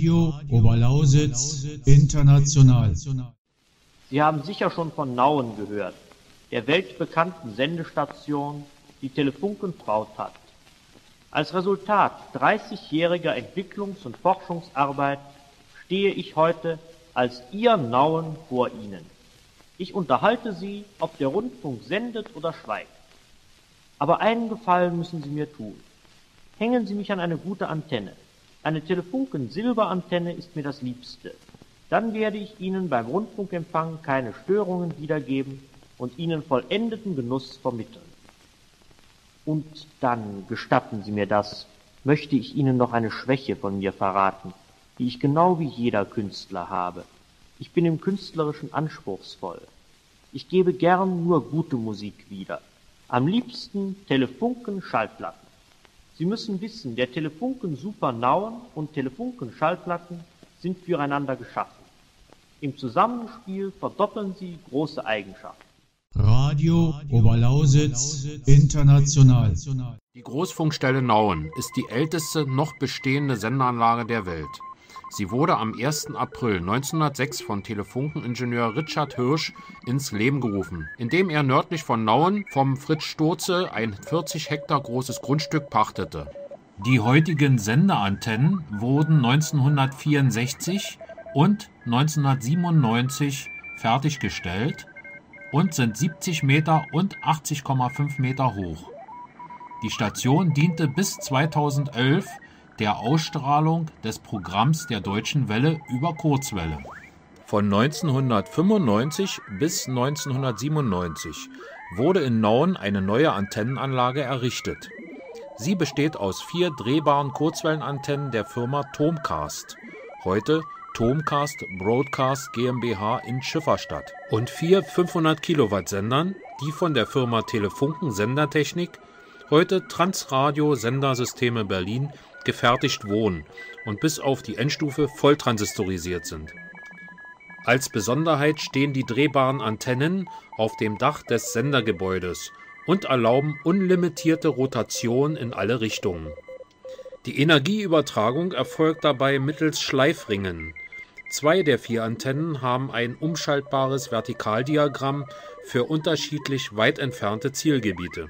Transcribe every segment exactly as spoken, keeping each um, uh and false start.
Radio Oberlausitz International. Sie haben sicher schon von Nauen gehört, der weltbekannten Sendestation, die Telefunken Frauthat. Als Resultat dreißigjähriger Entwicklungs- und Forschungsarbeit stehe ich heute als Ihr Nauen vor Ihnen. Ich unterhalte Sie, ob der Rundfunk sendet oder schweigt. Aber einen Gefallen müssen Sie mir tun. Hängen Sie mich an eine gute Antenne. Eine Telefunken-Silberantenne ist mir das Liebste. Dann werde ich Ihnen beim Rundfunkempfang keine Störungen wiedergeben und Ihnen vollendeten Genuss vermitteln. Und dann, gestatten Sie mir das, möchte ich Ihnen noch eine Schwäche von mir verraten, die ich genau wie jeder Künstler habe. Ich bin im Künstlerischen anspruchsvoll. Ich gebe gern nur gute Musik wieder. Am liebsten Telefunken-Schallplatten. Sie müssen wissen, der Telefunken Super Nauen und Telefunken Schallplatten sind füreinander geschaffen. Im Zusammenspiel verdoppeln sie große Eigenschaften. Radio Oberlausitz International. Die Großfunkstelle Nauen ist die älteste noch bestehende Sendeanlage der Welt. Sie wurde am ersten April neunzehnhundertsechs von Telefunkeningenieur Richard Hirsch ins Leben gerufen, indem er nördlich von Nauen vom Fritz Sturze ein vierzig Hektar großes Grundstück pachtete. Die heutigen Sendeantennen wurden neunzehnhundertvierundsechzig und neunzehnhundertsiebenundneunzig fertiggestellt und sind siebzig Meter und achtzig Komma fünf Meter hoch. Die Station diente bis zweitausendelf der Ausstrahlung des Programms der Deutschen Welle über Kurzwelle. Von neunzehnhundertfünfundneunzig bis neunzehnhundertsiebenundneunzig wurde in Nauen eine neue Antennenanlage errichtet. Sie besteht aus vier drehbaren Kurzwellenantennen der Firma Tomcast, heute Tomcast Broadcast GmbH in Schifferstadt, und vier fünfhundert Kilowatt Sendern, die von der Firma Telefunken Sendertechnik, heute Transradio Sendersysteme Berlin, gefertigt wurden und bis auf die Endstufe volltransistorisiert sind. Als Besonderheit stehen die drehbaren Antennen auf dem Dach des Sendergebäudes und erlauben unlimitierte Rotation in alle Richtungen. Die Energieübertragung erfolgt dabei mittels Schleifringen. Zwei der vier Antennen haben ein umschaltbares Vertikaldiagramm für unterschiedlich weit entfernte Zielgebiete.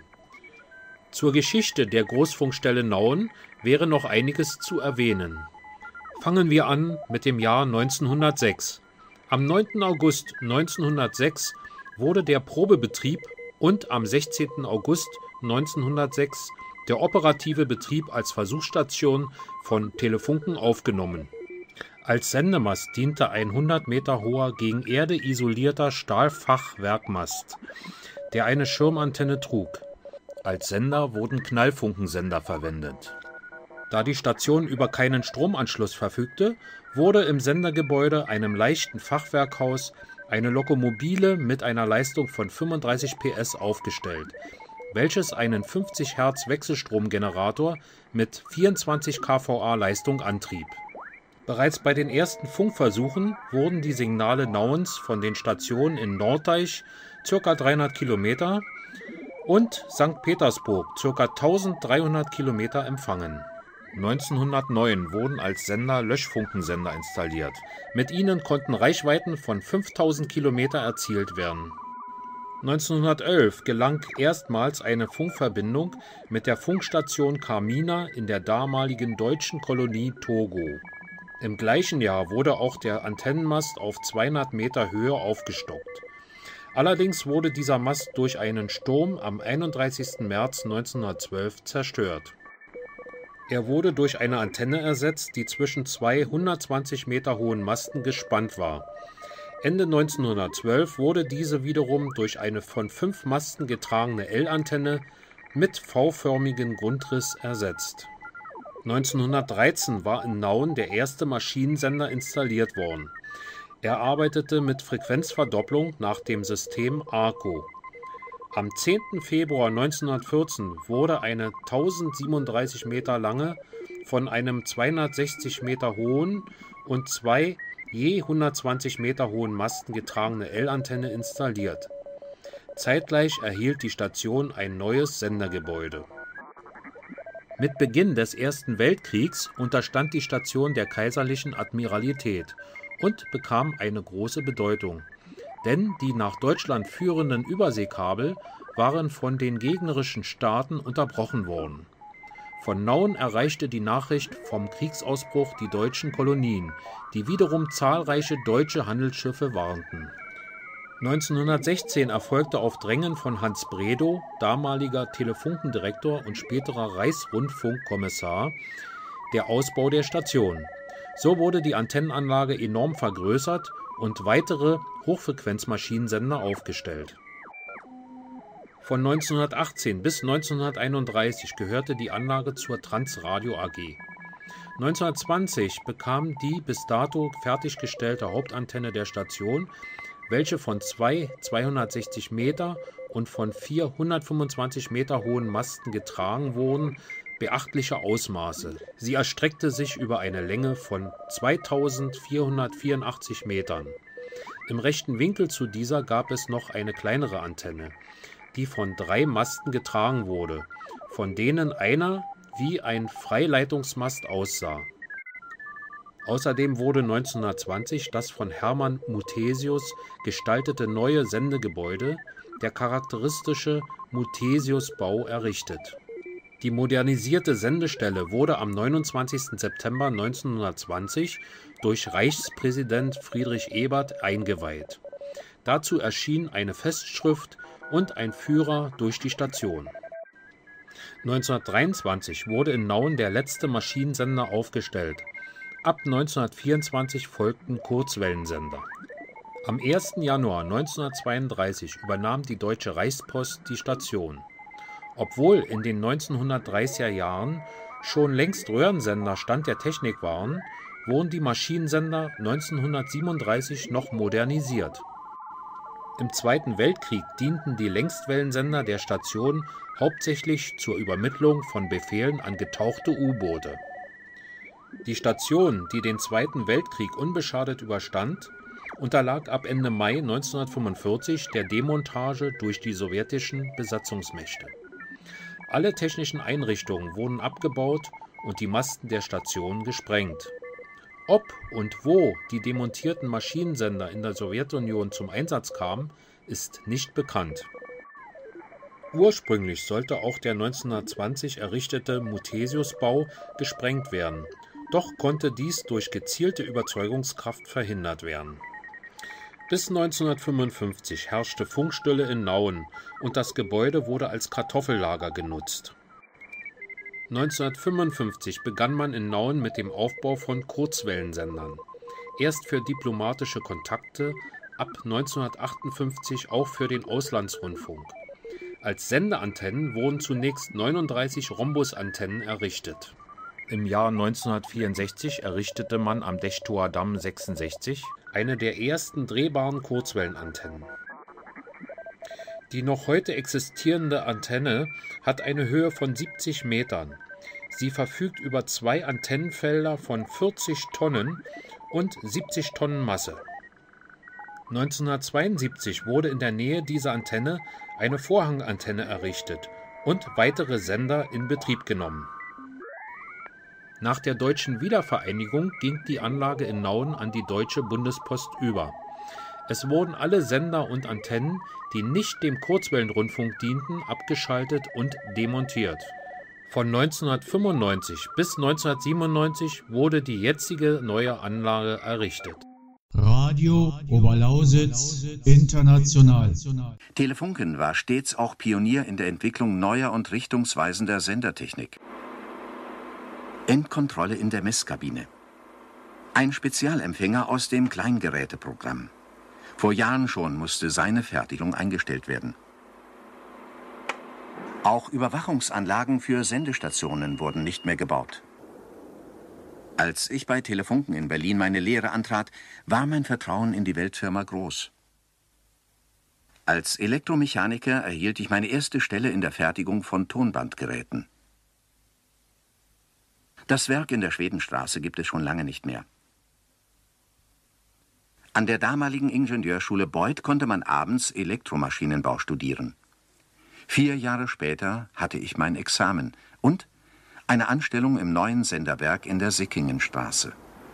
Zur Geschichte der Großfunkstelle Nauen wäre noch einiges zu erwähnen. Fangen wir an mit dem Jahr neunzehnhundertsechs. Am neunten August neunzehnhundertsechs wurde der Probebetrieb und am sechzehnten August neunzehnhundertsechs der operative Betrieb als Versuchsstation von Telefunken aufgenommen. Als Sendemast diente ein hundert Meter hoher gegen Erde isolierter Stahlfachwerkmast, der eine Schirmantenne trug. Als Sender wurden Knallfunkensender verwendet. Da die Station über keinen Stromanschluss verfügte, wurde im Sendergebäude, einem leichten Fachwerkhaus, eine Lokomobile mit einer Leistung von fünfunddreißig P S aufgestellt, welches einen fünfzig Hertz Wechselstromgenerator mit vierundzwanzig kVA Leistung antrieb. Bereits bei den ersten Funkversuchen wurden die Signale Nauens von den Stationen in Norddeich, ca. dreihundert Kilometer, und Sankt Petersburg, ca. eintausenddreihundert Kilometer, empfangen. neunzehnhundertneun wurden als Sender Löschfunkensender installiert. Mit ihnen konnten Reichweiten von fünftausend Kilometer erzielt werden. neunzehnhundertelf gelang erstmals eine Funkverbindung mit der Funkstation Carmina in der damaligen deutschen Kolonie Togo. Im gleichen Jahr wurde auch der Antennenmast auf zweihundert Meter Höhe aufgestockt. Allerdings wurde dieser Mast durch einen Sturm am einunddreißigsten März neunzehnhundertzwölf zerstört. Er wurde durch eine Antenne ersetzt, die zwischen zwei hundertzwanzig Meter hohen Masten gespannt war. Ende neunzehnhundertzwölf wurde diese wiederum durch eine von fünf Masten getragene L-Antenne mit V-förmigen Grundriss ersetzt. neunzehnhundertdreizehn war in Nauen der erste Maschinensender installiert worden. Er arbeitete mit Frequenzverdopplung nach dem System ARCO. Am zehnten Februar neunzehnhundertvierzehn wurde eine tausendsiebenunddreißig Meter lange, von einem zweihundertsechzig Meter hohen und zwei je hundertzwanzig Meter hohen Masten getragene L-Antenne installiert. Zeitgleich erhielt die Station ein neues Sendergebäude. Mit Beginn des Ersten Weltkriegs unterstand die Station der Kaiserlichen Admiralität und bekam eine große Bedeutung, denn die nach Deutschland führenden Überseekabel waren von den gegnerischen Staaten unterbrochen worden. Von Nauen erreichte die Nachricht vom Kriegsausbruch die deutschen Kolonien, die wiederum zahlreiche deutsche Handelsschiffe warnten. neunzehnhundertsechzehn erfolgte auf Drängen von Hans Bredow, damaliger Telefunkendirektor und späterer Reichsrundfunkkommissar, der Ausbau der Station. So wurde die Antennenanlage enorm vergrößert und weitere Hochfrequenzmaschinensender aufgestellt. Von neunzehnhundertachtzehn bis neunzehnhunderteinunddreißig gehörte die Anlage zur Transradio A G. neunzehnhundertzwanzig bekam die bis dato fertiggestellte Hauptantenne der Station, welche von zwei zweihundertsechzig Meter und von vier hundertfünfundzwanzig Meter hohen Masten getragen wurden, beachtliche Ausmaße. Sie erstreckte sich über eine Länge von zweitausendvierhundertvierundachtzig Metern. Im rechten Winkel zu dieser gab es noch eine kleinere Antenne, die von drei Masten getragen wurde, von denen einer wie ein Freileitungsmast aussah. Außerdem wurde neunzehnhundertzwanzig das von Hermann Muthesius gestaltete neue Sendegebäude, der charakteristische Muthesius-Bau, errichtet. Die modernisierte Sendestelle wurde am neunundzwanzigsten September neunzehnhundertzwanzig durch Reichspräsident Friedrich Ebert eingeweiht. Dazu erschien eine Festschrift und ein Führer durch die Station. neunzehnhundertdreiundzwanzig wurde in Nauen der letzte Maschinensender aufgestellt. Ab neunzehnhundertvierundzwanzig folgten Kurzwellensender. Am ersten Januar neunzehnhundertzweiunddreißig übernahm die Deutsche Reichspost die Station. Obwohl in den neunzehnhundertdreißiger Jahren schon längst Röhrensender Stand der Technik waren, wurden die Maschinensender neunzehnhundertsiebenunddreißig noch modernisiert. Im Zweiten Weltkrieg dienten die Längstwellensender der Station hauptsächlich zur Übermittlung von Befehlen an getauchte U-Boote. Die Station, die den Zweiten Weltkrieg unbeschadet überstand, unterlag ab Ende Mai neunzehnhundertfünfundvierzig der Demontage durch die sowjetischen Besatzungsmächte. Alle technischen Einrichtungen wurden abgebaut und die Masten der Station gesprengt. Ob und wo die demontierten Maschinensender in der Sowjetunion zum Einsatz kamen, ist nicht bekannt. Ursprünglich sollte auch der neunzehnhundertzwanzig errichtete Muthesius-Bau gesprengt werden, doch konnte dies durch gezielte Überzeugungskraft verhindert werden. Bis neunzehnhundertfünfundfünfzig herrschte Funkstille in Nauen und das Gebäude wurde als Kartoffellager genutzt. neunzehnhundertfünfundfünfzig begann man in Nauen mit dem Aufbau von Kurzwellensendern. Erst für diplomatische Kontakte, ab neunzehnhundertachtundfünfzig auch für den Auslandsrundfunk. Als Sendeantennen wurden zunächst neununddreißig Rhombusantennen errichtet. Im Jahr neunzehnhundertvierundsechzig errichtete man am Dechtower Damm sechsundsechzig eine der ersten drehbaren Kurzwellenantennen. Die noch heute existierende Antenne hat eine Höhe von siebzig Metern. Sie verfügt über zwei Antennenfelder von vierzig Tonnen und siebzig Tonnen Masse. neunzehnhundertzweiundsiebzig wurde in der Nähe dieser Antenne eine Vorhangantenne errichtet und weitere Sender in Betrieb genommen. Nach der deutschen Wiedervereinigung ging die Anlage in Nauen an die Deutsche Bundespost über. Es wurden alle Sender und Antennen, die nicht dem Kurzwellenrundfunk dienten, abgeschaltet und demontiert. Von neunzehnhundertfünfundneunzig bis neunzehnhundertsiebenundneunzig wurde die jetzige neue Anlage errichtet. Radio Oberlausitz International. Telefunken war stets auch Pionier in der Entwicklung neuer und richtungsweisender Sendertechnik. Endkontrolle in der Messkabine. Ein Spezialempfänger aus dem Kleingeräteprogramm. Vor Jahren schon musste seine Fertigung eingestellt werden. Auch Überwachungsanlagen für Sendestationen wurden nicht mehr gebaut. Als ich bei Telefunken in Berlin meine Lehre antrat, war mein Vertrauen in die Weltfirma groß. Als Elektromechaniker erhielt ich meine erste Stelle in der Fertigung von Tonbandgeräten. Das Werk in der Schwedenstraße gibt es schon lange nicht mehr. An der damaligen Ingenieurschule Beuth konnte man abends Elektromaschinenbau studieren. Vier Jahre später hatte ich mein Examen und Eine Anstellung im neuen Senderwerk in der Sickingenstraße.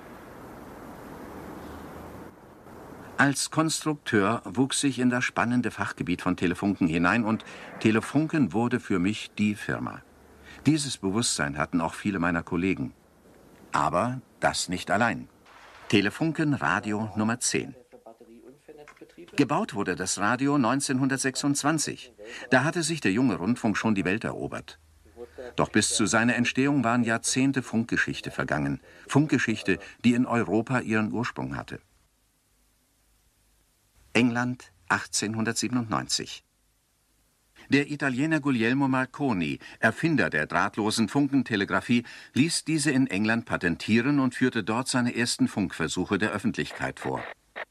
Als Konstrukteur wuchs ich in das spannende Fachgebiet von Telefunken hinein und Telefunken wurde für mich die Firma. Dieses Bewusstsein hatten auch viele meiner Kollegen. Aber das nicht allein. Telefunken Radio Nummer zehn. Gebaut wurde das Radio neunzehnhundertsechsundzwanzig. Da hatte sich der junge Rundfunk schon die Welt erobert. Doch bis zu seiner Entstehung waren Jahrzehnte Funkgeschichte vergangen. Funkgeschichte, die in Europa ihren Ursprung hatte. England achtzehnhundertsiebenundneunzig. Der Italiener Guglielmo Marconi, Erfinder der drahtlosen Funkentelegrafie, ließ diese in England patentieren und führte dort seine ersten Funkversuche der Öffentlichkeit vor.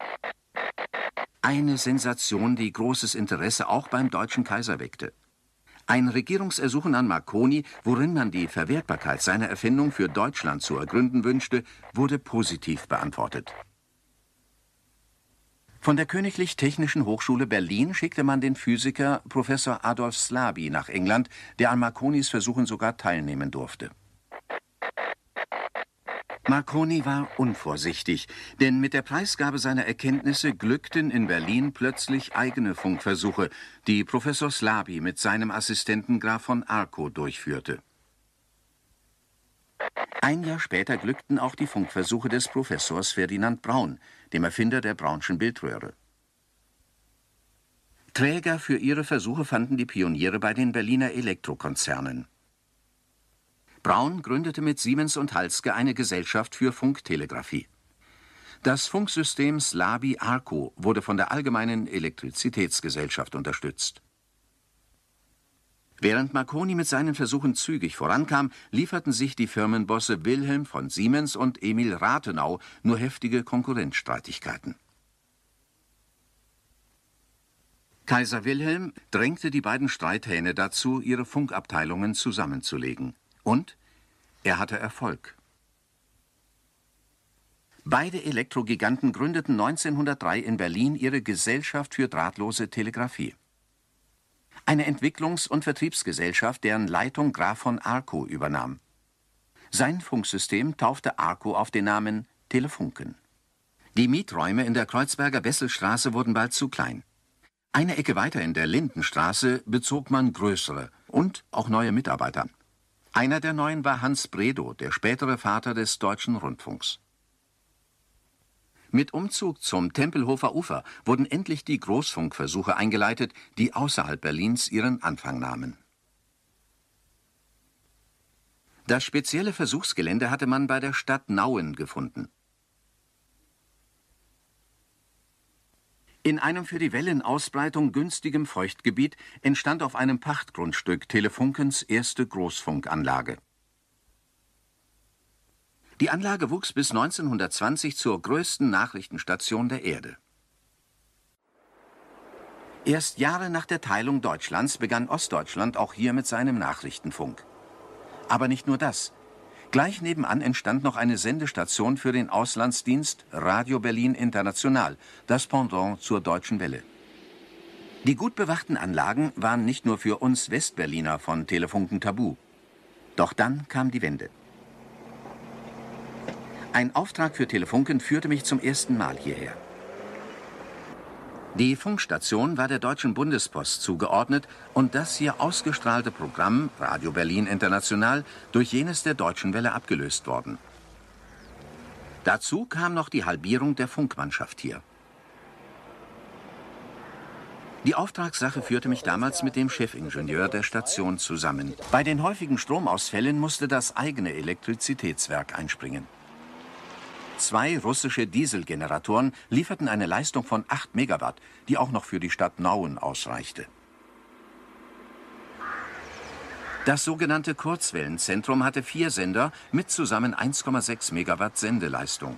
Eine Sensation, die großes Interesse auch beim deutschen Kaiser weckte. Ein Regierungsersuchen an Marconi, worin man die Verwertbarkeit seiner Erfindung für Deutschland zu ergründen wünschte, wurde positiv beantwortet. Von der Königlich Technischen Hochschule Berlin schickte man den Physiker Professor Adolf Slaby nach England, der an Marconis Versuchen sogar teilnehmen durfte. Marconi war unvorsichtig, denn mit der Preisgabe seiner Erkenntnisse glückten in Berlin plötzlich eigene Funkversuche, die Professor Slaby mit seinem Assistenten Graf von Arco durchführte. Ein Jahr später glückten auch die Funkversuche des Professors Ferdinand Braun, dem Erfinder der Braunschen Bildröhre. Träger für ihre Versuche fanden die Pioniere bei den Berliner Elektrokonzernen. Braun gründete mit Siemens und Halske eine Gesellschaft für Funktelegrafie. Das Funksystem Slaby-Arco wurde von der Allgemeinen Elektrizitätsgesellschaft unterstützt. Während Marconi mit seinen Versuchen zügig vorankam, lieferten sich die Firmenbosse Wilhelm von Siemens und Emil Rathenau nur heftige Konkurrenzstreitigkeiten. Kaiser Wilhelm drängte die beiden Streithähne dazu, ihre Funkabteilungen zusammenzulegen. Und er hatte Erfolg. Beide Elektrogiganten gründeten neunzehnhundertdrei in Berlin ihre Gesellschaft für drahtlose Telegrafie. Eine Entwicklungs- und Vertriebsgesellschaft, deren Leitung Graf von Arco übernahm. Sein Funksystem taufte Arco auf den Namen Telefunken. Die Mieträume in der Kreuzberger Wesselstraße wurden bald zu klein. Eine Ecke weiter in der Lindenstraße bezog man größere und auch neue Mitarbeiter. Einer der neuen war Hans Bredow, der spätere Vater des Deutschen Rundfunks. Mit Umzug zum Tempelhofer Ufer wurden endlich die Großfunkversuche eingeleitet, die außerhalb Berlins ihren Anfang nahmen. Das spezielle Versuchsgelände hatte man bei der Stadt Nauen gefunden. In einem für die Wellenausbreitung günstigem Feuchtgebiet entstand auf einem Pachtgrundstück Telefunkens erste Großfunkanlage. Die Anlage wuchs bis neunzehnhundertzwanzig zur größten Nachrichtenstation der Erde. Erst Jahre nach der Teilung Deutschlands begann Ostdeutschland auch hier mit seinem Nachrichtenfunk. Aber nicht nur das. Gleich nebenan entstand noch eine Sendestation für den Auslandsdienst Radio Berlin International, das Pendant zur Deutschen Welle. Die gut bewachten Anlagen waren nicht nur für uns Westberliner von Telefunken tabu. Doch dann kam die Wende. Ein Auftrag für Telefunken führte mich zum ersten Mal hierher. Die Funkstation war der Deutschen Bundespost zugeordnet und das hier ausgestrahlte Programm Radio Berlin International durch jenes der Deutschen Welle abgelöst worden. Dazu kam noch die Halbierung der Funkmannschaft hier. Die Auftragssache führte mich damals mit dem Chefingenieur der Station zusammen. Bei den häufigen Stromausfällen musste das eigene Elektrizitätswerk einspringen. Zwei russische Dieselgeneratoren lieferten eine Leistung von acht Megawatt, die auch noch für die Stadt Nauen ausreichte. Das sogenannte Kurzwellenzentrum hatte vier Sender mit zusammen eins Komma sechs Megawatt Sendeleistung.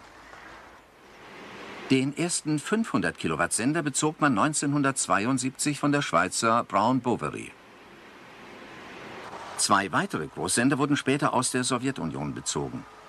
Den ersten fünfhundert Kilowatt Sender bezog man neunzehnhundertzweiundsiebzig von der Schweizer Brown Boveri. Zwei weitere Großsender wurden später aus der Sowjetunion bezogen.